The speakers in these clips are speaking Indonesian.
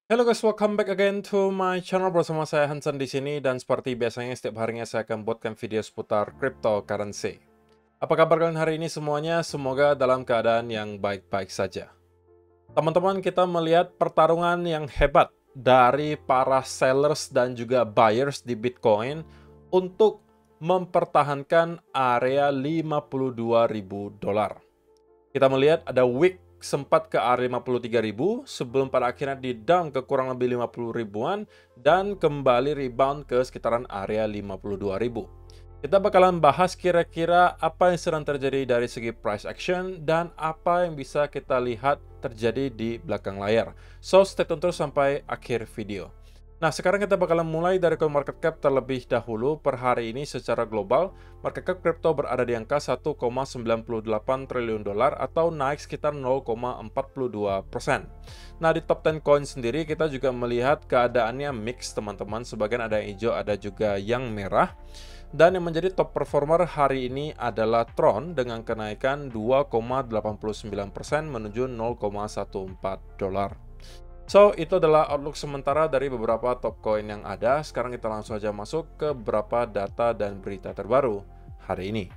Hello guys, welcome back again to my channel bersama saya Hansen di sini dan seperti biasanya setiap harinya saya akan buatkan video seputar cryptocurrency. Apa kabar kalian hari ini semuanya? Semoga dalam keadaan yang baik-baik saja. Teman-teman, kita melihat pertarungan yang hebat dari para sellers dan juga buyers di Bitcoin untuk mempertahankan area $52.000. Kita melihat ada wick sempat ke area 53.000 sebelum pada akhirnya di-down ke kurang lebih 50 ribuan dan kembali rebound ke sekitaran area 52.000. Kita bakalan bahas kira-kira apa yang sedang terjadi dari segi price action dan apa yang bisa kita lihat terjadi di belakang layar. So, stay tune terus sampai akhir video. Nah, sekarang kita bakalan mulai dari CoinMarketCap terlebih dahulu. Per hari ini secara global, market cap crypto berada di angka 1,98 triliun dolar atau naik sekitar 0,42%. Nah, di top 10 coin sendiri kita juga melihat keadaannya mix, teman-teman. Sebagian ada yang hijau, ada juga yang merah. Dan yang menjadi top performer hari ini adalah Tron dengan kenaikan 2,89% menuju 0,14 dolar. So, itu adalah outlook sementara dari beberapa top coin yang ada. Sekarang kita langsung saja masuk ke beberapa data dan berita terbaru hari ini.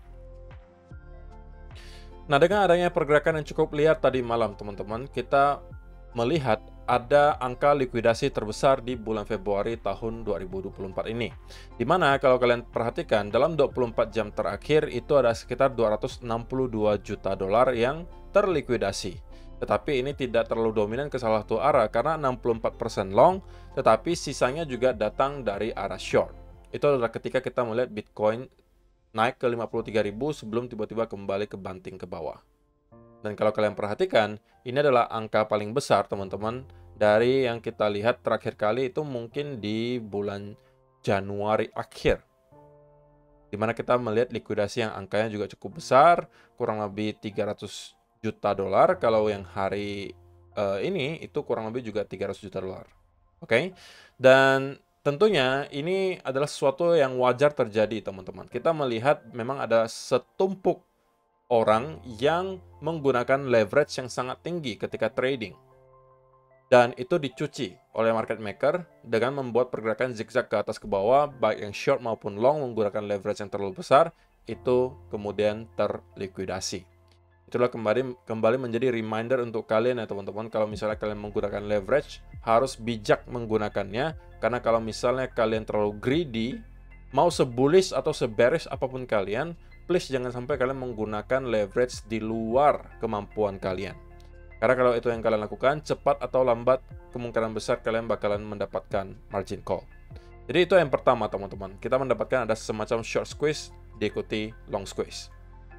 Nah, dengan adanya pergerakan yang cukup liar tadi malam, teman-teman, kita melihat ada angka likuidasi terbesar di bulan Februari tahun 2024 ini. Dimana kalau kalian perhatikan, dalam 24 jam terakhir itu ada sekitar 262 juta dolar yang terlikuidasi. Tetapi ini tidak terlalu dominan ke salah satu arah karena 64% long, tetapi sisanya juga datang dari arah short. Itu adalah ketika kita melihat Bitcoin naik ke 53.000 sebelum tiba-tiba kembali ke banting ke bawah. Dan kalau kalian perhatikan, ini adalah angka paling besar, teman-teman, dari yang kita lihat terakhir kali itu mungkin di bulan Januari akhir. Dimana kita melihat likuidasi yang angkanya juga cukup besar, kurang lebih 300 juta dolar. Kalau yang hari ini itu kurang lebih juga 300 juta dolar. Oke. Dan tentunya ini adalah sesuatu yang wajar terjadi, teman-teman. Kita melihat memang ada setumpuk orang yang menggunakan leverage yang sangat tinggi ketika trading. Dan itu dicuci oleh market maker dengan membuat pergerakan zigzag ke atas ke bawah, baik yang short maupun long menggunakan leverage yang terlalu besar, itu kemudian terlikuidasi. Itulah kembali menjadi reminder untuk kalian ya teman-teman, kalau misalnya kalian menggunakan leverage, harus bijak menggunakannya, karena kalau misalnya kalian terlalu greedy, mau sebullish atau sebearish apapun kalian, please jangan sampai kalian menggunakan leverage di luar kemampuan kalian. Karena kalau itu yang kalian lakukan, cepat atau lambat, kemungkinan besar kalian bakalan mendapatkan margin call. Jadi itu yang pertama teman-teman, kita mendapatkan ada semacam short squeeze diikuti long squeeze.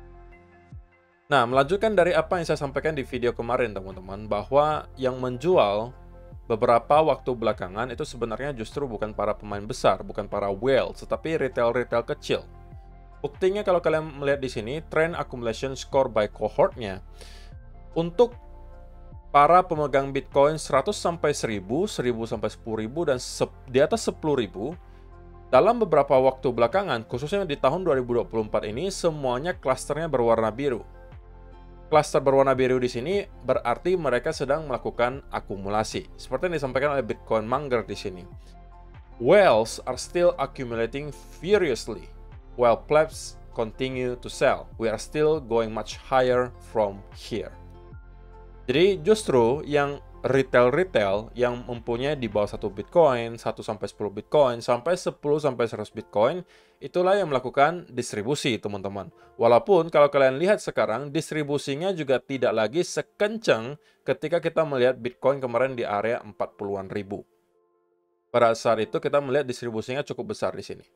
Nah, melanjutkan dari apa yang saya sampaikan di video kemarin teman-teman, bahwa yang menjual beberapa waktu belakangan itu sebenarnya justru bukan para pemain besar, bukan para whales, tetapi retail-retail kecil. Buktinya kalau kalian melihat di sini, trend accumulation score by cohort-nya, untuk para pemegang Bitcoin 100 sampai 1000, 1000 sampai 10.000, dan di atas 10.000, dalam beberapa waktu belakangan, khususnya di tahun 2024 ini, semuanya klasternya berwarna biru. Klaster berwarna biru di sini berarti mereka sedang melakukan akumulasi. Seperti yang disampaikan oleh Bitcoin Monger di sini. Whales are still accumulating furiously, while plebs continue to sell. We are still going much higher from here. Jadi justru yang retail-retail yang mempunyai di bawah 1 Bitcoin, 1 sampai 10 Bitcoin, sampai 10 sampai 100 Bitcoin, itulah yang melakukan distribusi, teman-teman. Walaupun kalau kalian lihat sekarang, distribusinya juga tidak lagi sekencang ketika kita melihat Bitcoin kemarin di area 40-an ribu. Pada saat itu kita melihat distribusinya cukup besar di sini.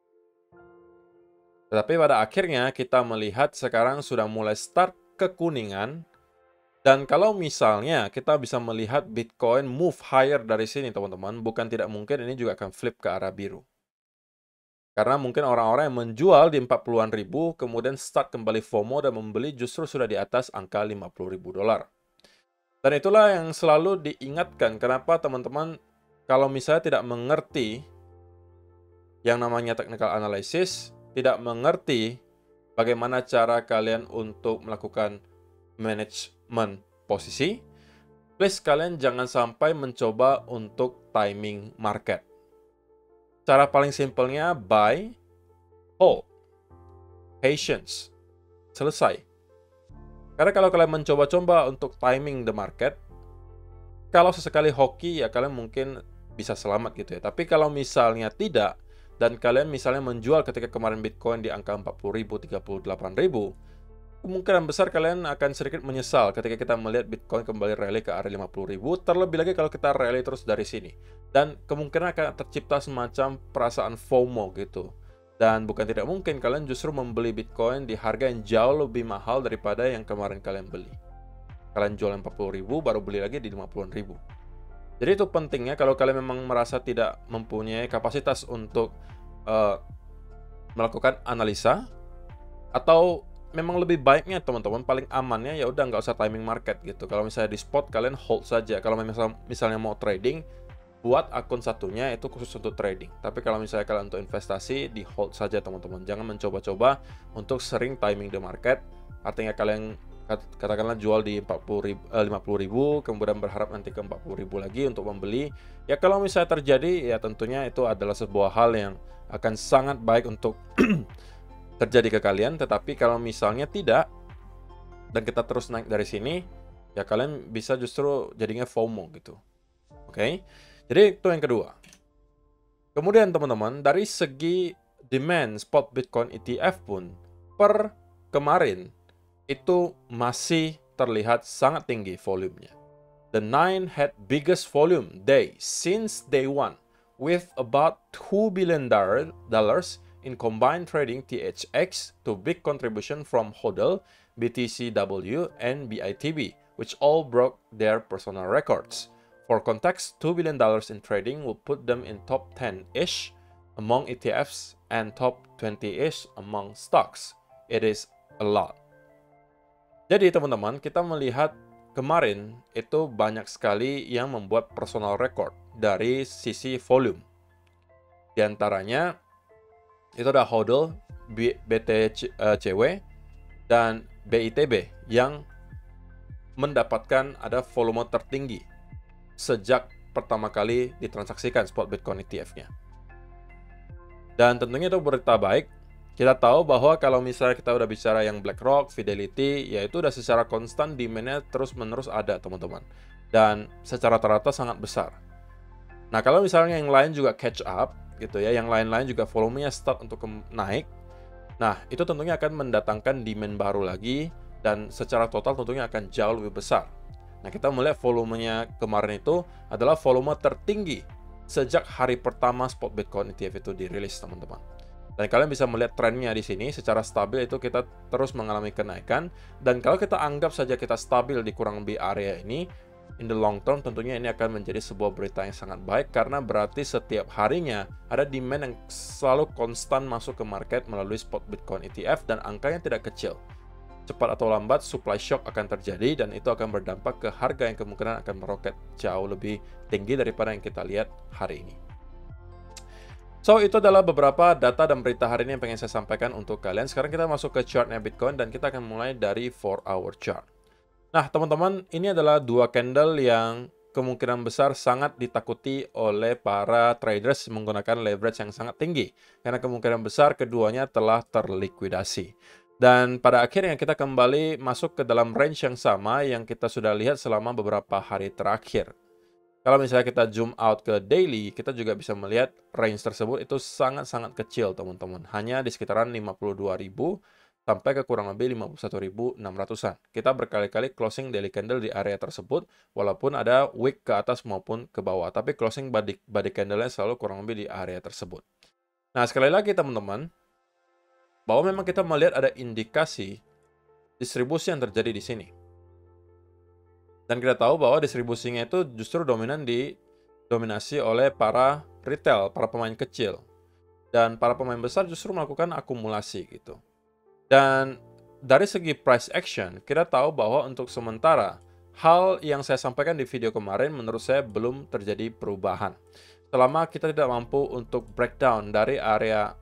Tetapi pada akhirnya kita melihat sekarang sudah mulai start kekuningan. Dan kalau misalnya kita bisa melihat Bitcoin move higher dari sini, teman-teman, bukan tidak mungkin ini juga akan flip ke arah biru. Karena mungkin orang-orang yang menjual di 40-an ribu, kemudian start kembali FOMO dan membeli justru sudah di atas angka 50.000 dolar. Dan itulah yang selalu diingatkan, kenapa teman-teman kalau misalnya tidak mengerti yang namanya technical analysis, tidak mengerti bagaimana cara kalian untuk melakukan manajemen posisi, please kalian jangan sampai mencoba untuk timing market. Cara paling simpelnya buy, hold, patience, selesai. Karena kalau kalian mencoba-coba untuk timing the market, kalau sesekali hoki ya kalian mungkin bisa selamat gitu ya. Tapi kalau misalnya tidak, dan kalian misalnya menjual ketika kemarin Bitcoin di angka 40.000, 38.000, kemungkinan besar kalian akan sedikit menyesal ketika kita melihat Bitcoin kembali rally ke area 50.000, terlebih lagi kalau kita rally terus dari sini. Dan kemungkinan akan tercipta semacam perasaan FOMO gitu. Dan bukan tidak mungkin kalian justru membeli Bitcoin di harga yang jauh lebih mahal daripada yang kemarin kalian beli. Kalian jual 40.000, baru beli lagi di 50.000. Jadi itu pentingnya kalau kalian memang merasa tidak mempunyai kapasitas untuk melakukan analisa, atau memang lebih baiknya teman-teman, paling amannya ya udah nggak usah timing market gitu. Kalau misalnya di spot kalian hold saja. Kalau misalnya mau trading, buat akun satunya itu khusus untuk trading. Tapi kalau misalnya kalian untuk investasi, di hold saja teman-teman. Jangan mencoba-coba untuk sering timing the market. Artinya kalian katakanlah jual di 50.000, kemudian berharap nanti ke 40.000 lagi untuk membeli. Ya kalau misalnya terjadi, ya tentunya itu adalah sebuah hal yang akan sangat baik untuk terjadi ke kalian. Tetapi kalau misalnya tidak, dan kita terus naik dari sini, ya kalian bisa justru jadinya FOMO gitu. Oke? Jadi itu yang kedua. Kemudian teman-teman, dari segi demand spot Bitcoin ETF pun, per kemarin, itu masih terlihat sangat tinggi volumenya. The 9 had biggest volume day since day one, with about $2 billion in combined trading THX to big contribution from HODL, BTCW, and BITB, which all broke their personal records. For context, $2 billion in trading will put them in top 10-ish among ETFs and top 20-ish among stocks. It is a lot. Jadi teman-teman, kita melihat kemarin itu banyak sekali yang membuat personal record dari sisi volume. Di antaranya itu ada HODL, BTCW, dan BITB yang mendapatkan ada volume tertinggi sejak pertama kali ditransaksikan spot Bitcoin ETF-nya. Dan tentunya itu berita baik. Kita tahu bahwa kalau misalnya kita udah bicara yang BlackRock, Fidelity, ya itu udah secara konstan demand-nya terus-menerus ada teman-teman. Dan secara rata-rata sangat besar. Nah kalau misalnya yang lain juga catch up, gitu ya, yang lain-lain juga volumenya start untuk naik, nah itu tentunya akan mendatangkan demand baru lagi, dan secara total tentunya akan jauh lebih besar. Nah kita melihat volumenya kemarin itu adalah volume tertinggi sejak hari pertama spot Bitcoin ETF itu dirilis teman-teman. Dan kalian bisa melihat trennya di sini, secara stabil itu kita terus mengalami kenaikan. Dan kalau kita anggap saja kita stabil di kurang lebih area ini, in the long term tentunya ini akan menjadi sebuah berita yang sangat baik, karena berarti setiap harinya ada demand yang selalu konstan masuk ke market melalui spot Bitcoin ETF, dan angkanya tidak kecil. Cepat atau lambat supply shock akan terjadi, dan itu akan berdampak ke harga yang kemungkinan akan meroket jauh lebih tinggi daripada yang kita lihat hari ini. So, itu adalah beberapa data dan berita hari ini yang pengen saya sampaikan untuk kalian. Sekarang kita masuk ke chartnya Bitcoin, dan kita akan mulai dari 4-hour chart. Nah, teman-teman, ini adalah dua candle yang kemungkinan besar sangat ditakuti oleh para traders menggunakan leverage yang sangat tinggi. Karena kemungkinan besar keduanya telah terlikuidasi. Dan pada akhirnya kita kembali masuk ke dalam range yang sama yang kita sudah lihat selama beberapa hari terakhir. Kalau misalnya kita zoom out ke daily, kita juga bisa melihat range tersebut itu sangat-sangat kecil, teman-teman. Hanya di sekitaran 52.000 sampai ke kurang lebih 51.600-an. Kita berkali-kali closing daily candle di area tersebut, walaupun ada wick ke atas maupun ke bawah. Tapi closing body candle-nya selalu kurang lebih di area tersebut. Nah, sekali lagi teman-teman, bahwa memang kita melihat ada indikasi distribusi yang terjadi di sini. Dan kita tahu bahwa distribusinya itu justru didominasi oleh para retail, para pemain kecil. Dan para pemain besar justru melakukan akumulasi gitu. Dan dari segi price action, kita tahu bahwa untuk sementara, hal yang saya sampaikan di video kemarin menurut saya belum terjadi perubahan. Selama kita tidak mampu untuk breakdown dari area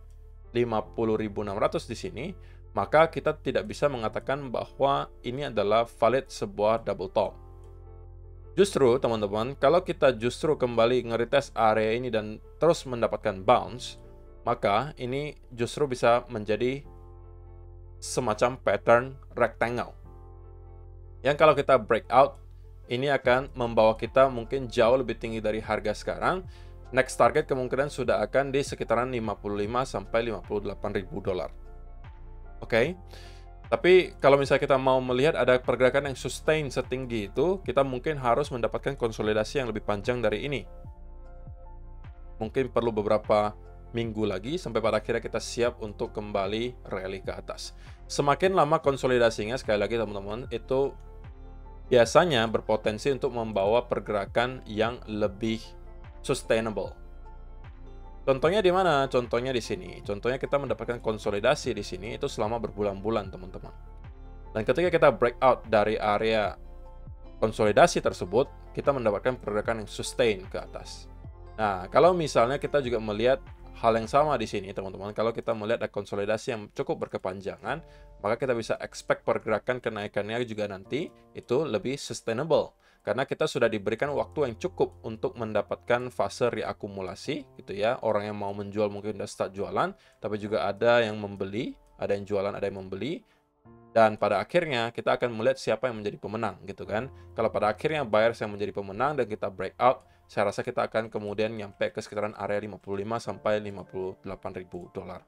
50.600 di sini, maka kita tidak bisa mengatakan bahwa ini adalah valid sebuah double top. Justru teman-teman, kalau kita justru kembali nge-retest area ini dan terus mendapatkan bounce, maka ini justru bisa menjadi semacam pattern rectangle. Yang kalau kita breakout, ini akan membawa kita mungkin jauh lebih tinggi dari harga sekarang. Next target kemungkinan sudah akan di sekitaran 55 sampai 58 ribu dolar. Oke. Tapi kalau misalnya kita mau melihat ada pergerakan yang sustain setinggi itu, kita mungkin harus mendapatkan konsolidasi yang lebih panjang dari ini. Mungkin perlu beberapa minggu lagi sampai pada akhirnya kita siap untuk kembali rally ke atas. Semakin lama konsolidasinya, sekali lagi teman-teman, itu biasanya berpotensi untuk membawa pergerakan yang lebih sustainable. Contohnya di mana? Contohnya di sini. Contohnya kita mendapatkan konsolidasi di sini itu selama berbulan-bulan, teman-teman. Dan ketika kita breakout dari area konsolidasi tersebut, kita mendapatkan pergerakan yang sustain ke atas. Nah, kalau misalnya kita juga melihat hal yang sama di sini, teman-teman. Kalau kita melihat ada konsolidasi yang cukup berkepanjangan, maka kita bisa expect pergerakan kenaikannya juga nanti itu lebih sustainable. Karena kita sudah diberikan waktu yang cukup untuk mendapatkan fase reakumulasi, gitu ya. Orang yang mau menjual mungkin udah start jualan, tapi juga ada yang membeli, ada yang jualan, ada yang membeli. Dan pada akhirnya kita akan melihat siapa yang menjadi pemenang, gitu kan. Kalau pada akhirnya buyers yang menjadi pemenang dan kita breakout, saya rasa kita akan kemudian nyampe ke sekitaran area 55 sampai 58 ribu dolar.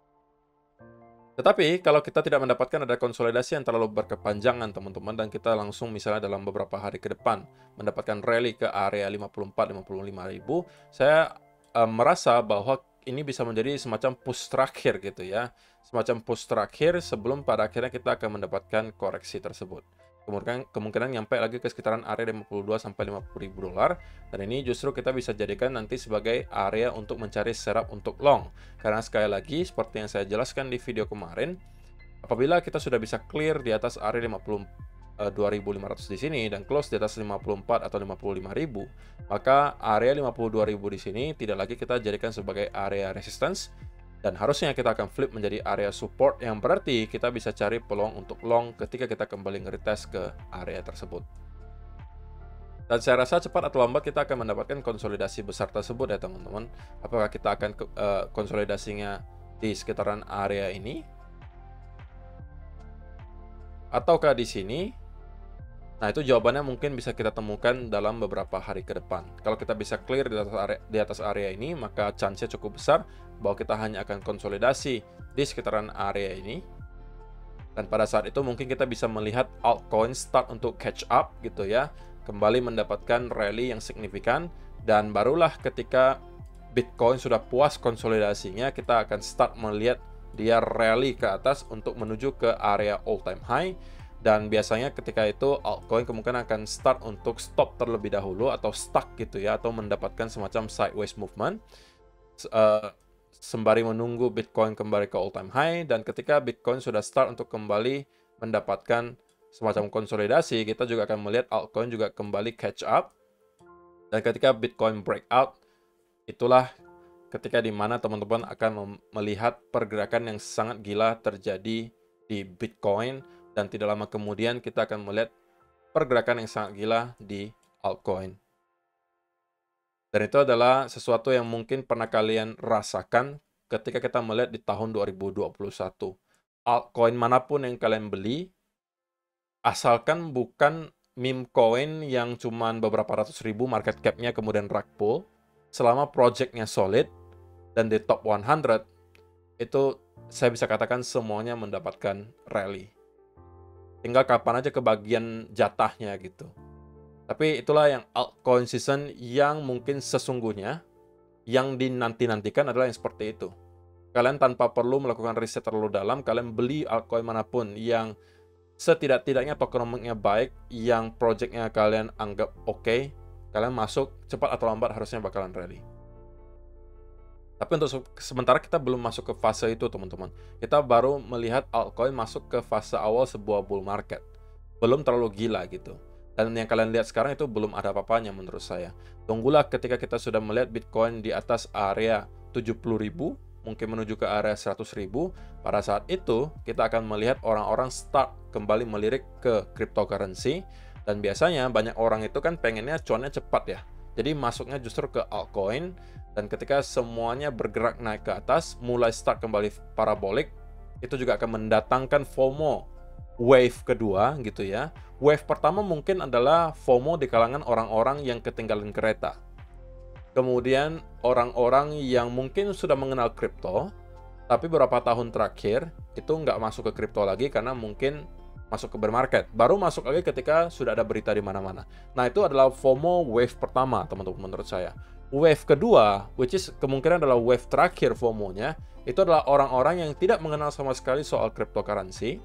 Tetapi kalau kita tidak mendapatkan ada konsolidasi yang terlalu berkepanjangan, teman-teman, dan kita langsung misalnya dalam beberapa hari ke depan mendapatkan rally ke area 54-55 ribu, saya merasa bahwa ini bisa menjadi semacam push terakhir gitu ya. Semacam push terakhir sebelum pada akhirnya kita akan mendapatkan koreksi tersebut. Kemungkinan nyampe lagi ke sekitaran area 52 sampai 50 ribu dolar, dan ini justru kita bisa jadikan nanti sebagai area untuk mencari setup untuk long. Karena sekali lagi seperti yang saya jelaskan di video kemarin, apabila kita sudah bisa clear di atas area 52.500 di sini dan close di atas 54 atau 55.000, maka area 52.000 di sini tidak lagi kita jadikan sebagai area resistance. Dan harusnya kita akan flip menjadi area support, yang berarti kita bisa cari peluang untuk long ketika kita kembali nge-retest ke area tersebut. Dan saya rasa cepat atau lambat kita akan mendapatkan konsolidasi besar tersebut ya teman-teman. Apakah kita akan konsolidasinya di sekitaran area ini? Ataukah di sini? Nah, itu jawabannya mungkin bisa kita temukan dalam beberapa hari ke depan. Kalau kita bisa clear di atas area ini, maka chance-nya cukup besar bahwa kita hanya akan konsolidasi di sekitaran area ini. Dan pada saat itu mungkin kita bisa melihat altcoin start untuk catch up gitu ya, kembali mendapatkan rally yang signifikan, dan barulah ketika Bitcoin sudah puas konsolidasinya, kita akan start melihat dia rally ke atas untuk menuju ke area all time high. Dan biasanya ketika itu altcoin kemungkinan akan start untuk stop terlebih dahulu atau stuck gitu ya, atau mendapatkan semacam sideways movement sembari menunggu Bitcoin kembali ke all time high. Dan ketika Bitcoin sudah start untuk kembali mendapatkan semacam konsolidasi, kita juga akan melihat altcoin juga kembali catch up. Dan ketika Bitcoin breakout, itulah ketika dimana teman-teman akan melihat pergerakan yang sangat gila terjadi di Bitcoin. Dan tidak lama kemudian kita akan melihat pergerakan yang sangat gila di altcoin. Dan itu adalah sesuatu yang mungkin pernah kalian rasakan ketika kita melihat di tahun 2021. Altcoin manapun yang kalian beli, asalkan bukan meme coin yang cuman beberapa ratus ribu market cap-nya kemudian rug pull, selama project-nya solid dan di top 100, itu saya bisa katakan semuanya mendapatkan rally. Tinggal kapan aja kebagian jatahnya gitu. Tapi itulah yang altcoin season yang mungkin sesungguhnya yang dinanti-nantikan adalah yang seperti itu. Kalian tanpa perlu melakukan riset terlalu dalam, kalian beli altcoin manapun yang setidak-tidaknya tokenomicsnya baik, yang projectnya kalian anggap oke, kalian masuk cepat atau lambat harusnya bakalan rally. Tapi untuk sementara kita belum masuk ke fase itu teman-teman. Kita baru melihat altcoin masuk ke fase awal sebuah bull market. Belum terlalu gila gitu. Dan yang kalian lihat sekarang itu belum ada apa-apanya menurut saya. Tunggulah ketika kita sudah melihat Bitcoin di atas area 70.000, mungkin menuju ke area 100.000. Pada saat itu kita akan melihat orang-orang start kembali melirik ke cryptocurrency. Dan biasanya banyak orang itu kan pengennya cuannya cepat ya. Jadi masuknya justru ke altcoin, dan ketika semuanya bergerak naik ke atas, mulai start kembali parabolik, itu juga akan mendatangkan FOMO, wave kedua gitu ya. Wave pertama mungkin adalah FOMO di kalangan orang-orang yang ketinggalan kereta. Kemudian orang-orang yang mungkin sudah mengenal kripto, tapi beberapa tahun terakhir itu nggak masuk ke kripto lagi karena mungkin masuk ke bear market. Baru masuk lagi ketika sudah ada berita di mana-mana. Nah, itu adalah FOMO wave pertama, teman-teman, menurut saya. Wave kedua, which is kemungkinan adalah wave terakhir FOMO-nya, itu adalah orang-orang yang tidak mengenal sama sekali soal cryptocurrency,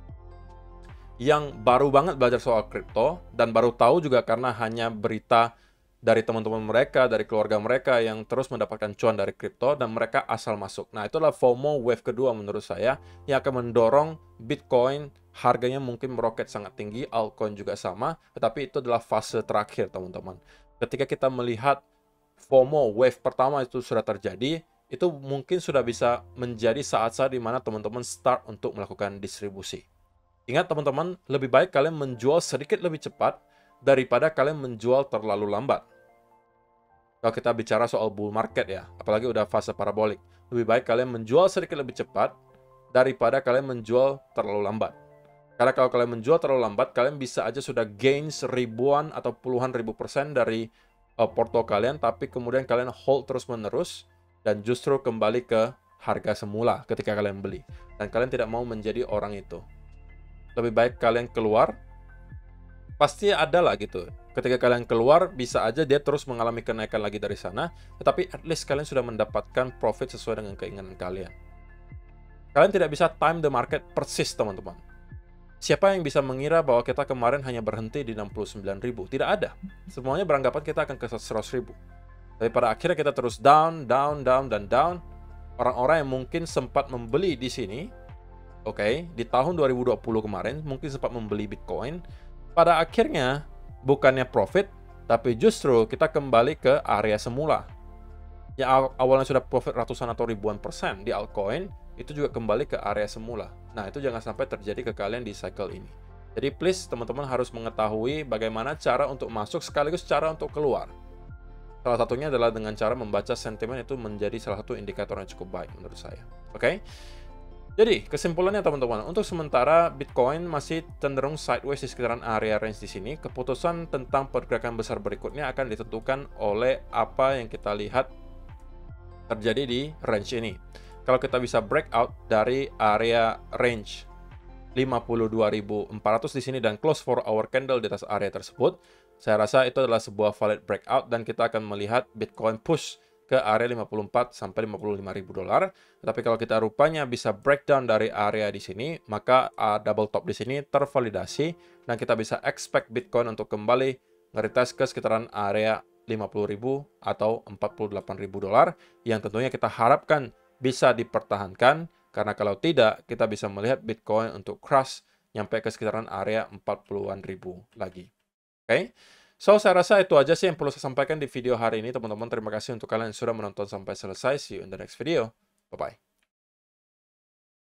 yang baru banget belajar soal kripto, dan baru tahu juga karena hanya berita dari teman-teman mereka, dari keluarga mereka yang terus mendapatkan cuan dari kripto, dan mereka asal masuk. Nah, itu adalah FOMO wave kedua menurut saya, yang akan mendorong Bitcoin harganya mungkin meroket sangat tinggi, altcoin juga sama, tetapi itu adalah fase terakhir, teman-teman. Ketika kita melihat FOMO wave pertama itu sudah terjadi, itu mungkin sudah bisa menjadi saat-saat di mana teman-teman start untuk melakukan distribusi. Ingat teman-teman, lebih baik kalian menjual sedikit lebih cepat daripada kalian menjual terlalu lambat. Kalau kita bicara soal bull market ya, apalagi udah fase parabolik, lebih baik kalian menjual sedikit lebih cepat daripada kalian menjual terlalu lambat. Karena kalau kalian menjual terlalu lambat, kalian bisa aja sudah gain ribuan atau puluhan ribu persen dari porto kalian, tapi kemudian kalian hold terus-menerus dan justru kembali ke harga semula ketika kalian beli. Dan kalian tidak mau menjadi orang itu. Lebih baik kalian keluar, pasti ada lah gitu. Ketika kalian keluar, bisa aja dia terus mengalami kenaikan lagi dari sana, tetapi at least kalian sudah mendapatkan profit sesuai dengan keinginan kalian. Kalian tidak bisa time the market persis, teman-teman. Siapa yang bisa mengira bahwa kita kemarin hanya berhenti di 69.000? Tidak ada. Semuanya beranggapan kita akan ke 100.000. Tapi pada akhirnya kita terus down, down, down, dan down. Orang-orang yang mungkin sempat membeli di sini, di tahun 2020 kemarin, mungkin sempat membeli Bitcoin, pada akhirnya bukannya profit, tapi justru kita kembali ke area semula. Yang awalnya sudah profit ratusan atau ribuan persen di altcoin, itu juga kembali ke area semula. Nah, itu jangan sampai terjadi ke kalian di cycle ini. Jadi please, teman-teman harus mengetahui bagaimana cara untuk masuk sekaligus cara untuk keluar. Salah satunya adalah dengan cara membaca sentimen, itu menjadi salah satu indikator yang cukup baik menurut saya. Oke? Jadi, kesimpulannya teman-teman, untuk sementara Bitcoin masih cenderung sideways di sekitaran area range di sini. Keputusan tentang pergerakan besar berikutnya akan ditentukan oleh apa yang kita lihat terjadi di range ini. Kalau kita bisa breakout dari area range 52.400 di sini dan close 4 hour candle di atas area tersebut, saya rasa itu adalah sebuah valid breakout dan kita akan melihat Bitcoin push ke area 54 sampai 55.000 dolar. Tapi kalau kita rupanya bisa breakdown dari area di sini, maka double top di sini tervalidasi dan kita bisa expect Bitcoin untuk kembali nge-retest ke sekitaran area 50.000 atau 48.000 dolar yang tentunya kita harapkan bisa dipertahankan, karena kalau tidak kita bisa melihat Bitcoin untuk crash nyampe ke sekitaran area 40-an ribu lagi. Oke? So, saya rasa itu aja sih yang perlu saya sampaikan di video hari ini, teman-teman. Terima kasih untuk kalian yang sudah menonton sampai selesai. See you in the next video. Bye-bye.